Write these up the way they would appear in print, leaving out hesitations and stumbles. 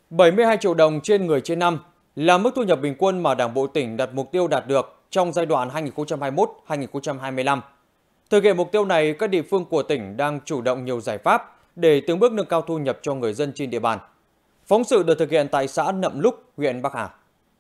72 triệu đồng trên người trên năm là mức thu nhập bình quân mà Đảng bộ tỉnh đặt mục tiêu đạt được trong giai đoạn 2021-2025. Thực hiện mục tiêu này, các địa phương của tỉnh đang chủ động nhiều giải pháp để từng bước nâng cao thu nhập cho người dân trên địa bàn. Phóng sự được thực hiện tại xã Nậm Lúc, huyện Bắc Hà.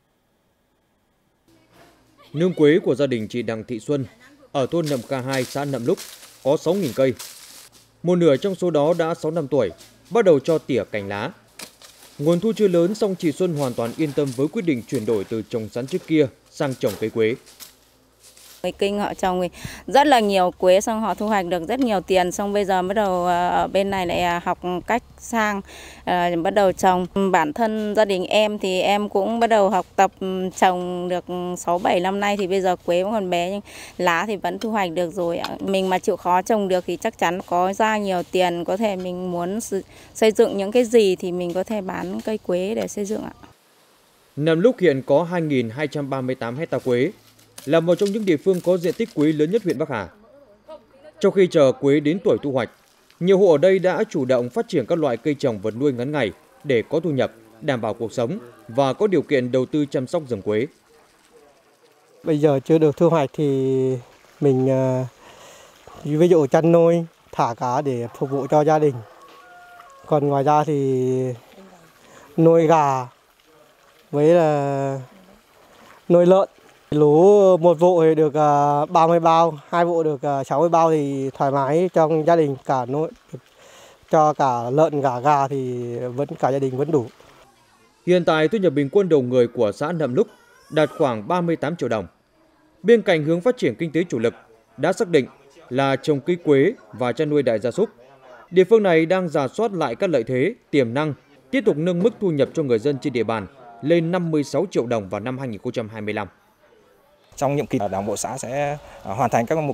Nương quế của gia đình chị Đặng Thị Xuân ở thôn Nậm Ca 2, xã Nậm Lúc có 6.000 cây. Một nửa trong số đó đã 6 năm tuổi, bắt đầu cho tỉa cành lá. Nguồn thu chưa lớn, song chị Xuân hoàn toàn yên tâm với quyết định chuyển đổi từ trồng sắn trước kia sang trồng cây quế. Người Kinh họ trồng rất là nhiều quế, xong họ thu hoạch được rất nhiều tiền, xong bây giờ bắt đầu ở bên này lại học cách sang bắt đầu trồng. Bản thân gia đình em thì em cũng bắt đầu học tập trồng được 6-7 năm nay, thì bây giờ quế vẫn còn bé nhưng lá thì vẫn thu hoạch được rồi. Mình mà chịu khó trồng được thì chắc chắn có ra nhiều tiền, có thể mình muốn xây dựng những cái gì thì mình có thể bán cây quế để xây dựng ạ. Nậm Lúc hiện có 2.238 hecta quế, là một trong những địa phương có diện tích quế lớn nhất huyện Bắc Hà. Trong khi chờ quế đến tuổi thu hoạch, nhiều hộ ở đây đã chủ động phát triển các loại cây trồng vật nuôi ngắn ngày để có thu nhập, đảm bảo cuộc sống và có điều kiện đầu tư chăm sóc rừng quế. Bây giờ chưa được thu hoạch thì mình ví dụ chăn nuôi, thả cá để phục vụ cho gia đình. Còn ngoài ra thì nuôi gà với là nuôi lợn. Lúa một vụ thì được 30 bao, 2 vụ được 60 bao thì thoải mái trong gia đình, cả nuôi cho cả lợn cả gà thì cả gia đình vẫn đủ. Hiện tại thu nhập bình quân đầu người của xã Nậm Lúc đạt khoảng 38 triệu đồng. Bên cạnh hướng phát triển kinh tế chủ lực đã xác định là trồng cây quế và chăn nuôi đại gia súc, địa phương này đang rà soát lại các lợi thế, tiềm năng, tiếp tục nâng mức thu nhập cho người dân trên địa bàn lên 56 triệu đồng vào năm 2025. Trong nhiệm kỳ, Đảng bộ xã sẽ hoàn thành các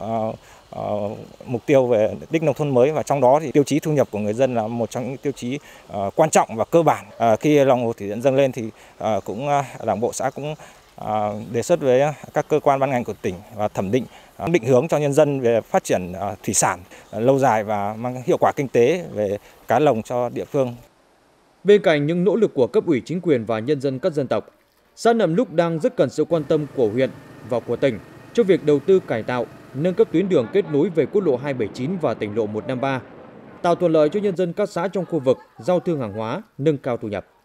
mục tiêu về đích nông thôn mới, và trong đó thì tiêu chí thu nhập của người dân là một trong những tiêu chí quan trọng và cơ bản. Khi lòng hồ thủy điện dâng lên thì Đảng bộ xã cũng đề xuất với các cơ quan ban ngành của tỉnh và thẩm định định hướng cho nhân dân về phát triển thủy sản lâu dài và mang hiệu quả kinh tế về cá lồng cho địa phương. Bên cạnh những nỗ lực của cấp ủy chính quyền và nhân dân các dân tộc, xã Nậm Lúc đang rất cần sự quan tâm của huyện và của tỉnh cho việc đầu tư cải tạo, nâng cấp tuyến đường kết nối về quốc lộ 279 và tỉnh lộ 153, tạo thuận lợi cho nhân dân các xã trong khu vực giao thương hàng hóa, nâng cao thu nhập.